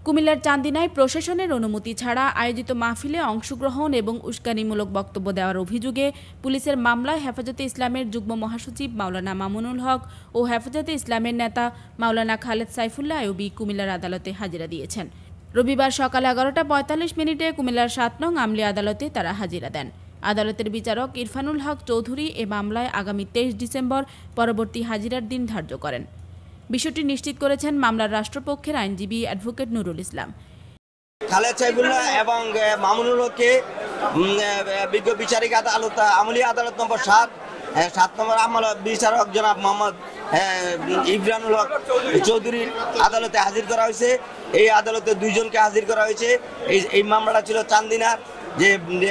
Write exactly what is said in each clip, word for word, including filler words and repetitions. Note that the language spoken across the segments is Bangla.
কুমিল্লার চান্দিনায় প্রশাসনের অনুমতি ছাড়া আয়োজিত মাহফিলে অংশগ্রহণ এবং উস্কানিমূলক বক্তব্য দেওয়ার অভিযোগে পুলিশের মামলায় হেফাজতে ইসলামের যুগ্ম মহাসচিব মাওলানা মামুনুল হক ও হেফাজতে ইসলামের নেতা মাওলানা খালেদ সাইফুল্লাহ আইয়ুবী কুমিল্লার আদালতে হাজিরা দিয়েছেন। রবিবার সকাল এগারোটা পঁয়তাল্লিশ মিনিটে কুমিল্লার সাত নং আমলি আদালতে তারা হাজিরা দেন। আদালতের বিচারক ইরফানুল হক চৌধুরী এ মামলায় আগামী তেইশ ডিসেম্বর পরবর্তী হাজিরার দিন ধার্য করেন। বিষয়টি নিশ্চিত করেছেন মামলার রাষ্ট্রপক্ষের আইনজীবী অ্যাডভোকেট নুরুল ইসলাম। খালেদ সাইফুল্লাহ এবং মামুনুল হককে বিজ্ঞ বিচারিক আদালত আমলি আদালত নম্বর সাত সাত নম্বর আমল বিচারক জনাব মোহাম্মদ ইরফানুল হক চৌধুরীর আদালতে হাজির করা হয়েছে। এই আদালতে দুইজনকে হাজির করা হয়েছে। এই এই মামলাটা ছিল চান্দিনার, যে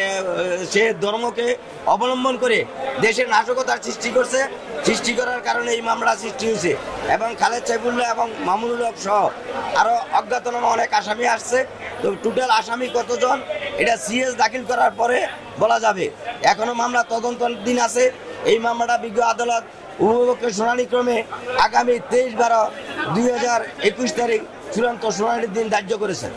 সে ধর্মকে অবলম্বন করে দেশের নাশকতার সৃষ্টি করছে। সৃষ্টি করার কারণে এই মামলা সৃষ্টি হয়েছে এবং খালেদ সাইফুল্লাহ এবং মামুনুল হক সহ আরও অজ্ঞাতনামা অনেক আসামি আসছে। তো টোটাল আসামি কতজন এটা সিএস দাখিল করার পরে বলা যাবে। এখনও মামলা তদন্ত দিন আছে। এই মামলাটা বিজ্ঞ আদালত উভয়পক্ষের শুনানি ক্রমে আগামী তেইশ বারো দুই হাজার একুশ তারিখ চূড়ান্ত শুনানির দিন ধার্য করেছেন।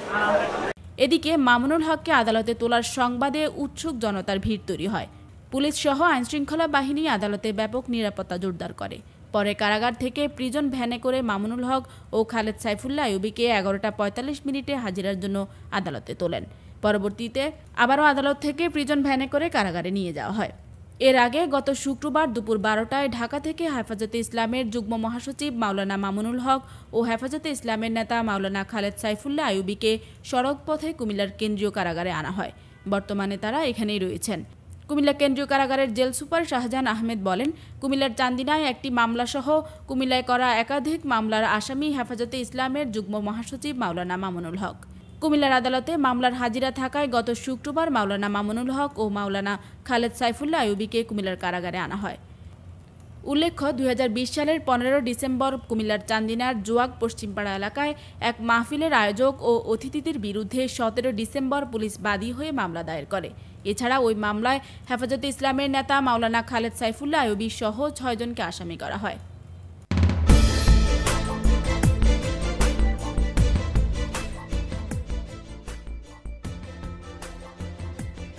এদিকে মামুনুল হককে আদালতে তোলার সংবাদে উৎসুক জনতার ভিড় তৈরি হয়। পুলিশ সহ আইনশৃঙ্খলা বাহিনী আদালতে ব্যাপক নিরাপত্তা জোরদার করে। পরে কারাগার থেকে প্রিজন ভ্যানে করে মামুনুল হক ও খালেদ সাইফুল্লাহ আইয়ুবীকে এগারোটা পঁয়তাল্লিশ মিনিটে হাজিরার জন্য আদালতে তোলেন। পরবর্তীতে আবারও আদালত থেকে প্রিজন ভ্যানে করে কারাগারে নিয়ে যাওয়া হয়। এর আগে গত শুক্রবার দুপুর বারোটায় ঢাকা থেকে হেফাজতে ইসলামের যুগ্ম মহাসচিব মাওলানা মামুনুল হক ও হেফাজতে ইসলামের নেতা মাওলানা খালেদ সাইফুল্লাহ আইয়ুবীকে সড়ক পথে কুমিল্লার কেন্দ্রীয় কারাগারে আনা হয়। বর্তমানে তারা এখানেই রয়েছেন। কুমিল্লা কেন্দ্রীয় কারাগারের জেল সুপার শাহজাহান আহমেদ বলেন, কুমিল্লার চান্দিনায় একটি মামলাসহ কুমিল্লায় করা একাধিক মামলার আসামি হেফাজতে ইসলামের যুগ্ম মহাসচিব মাওলানা মামুনুল হক। কুমিল্লার আদালতে মামলার হাজিরা থাকায় গত শুক্রবার মাওলানা মামুনুল হক ও মাওলানা খালেদ সাইফুল্লাহ আইয়ুবীকে কুমিল্লার কারাগারে আনা হয়। উল্লেখ্য, দুই হাজার বিশ সালের পনেরো ডিসেম্বর কুমিল্লার চান্দিনার জোয়াক পশ্চিমপাড়া এলাকায় এক মাহফিলের আয়োজক ও অতিথিদের বিরুদ্ধে সতেরো ডিসেম্বর পুলিশ বাদী হয়ে মামলা দায়ের করে। এছাড়া ওই মামলায় হেফাজতে ইসলামের নেতা মাওলানা খালেদ সাইফুল্লাহ আইয়ুবী সহ ছয়জনকে আসামি করা হয়।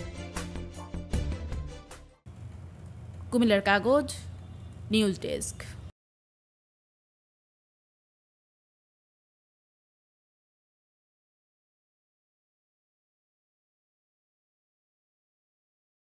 কুমিল্লার কাগজ নিউজ ডেস্ক।